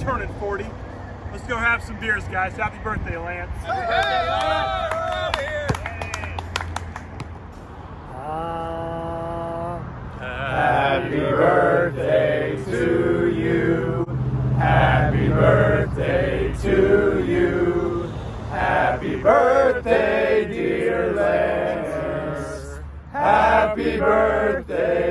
turning 40. Let's go have some beers, guys. Happy birthday, Lance. Happy birthday, Lance. Happy birthday to you. Happy birthday to you. Happy birthday, dear Lance. Happy birthday.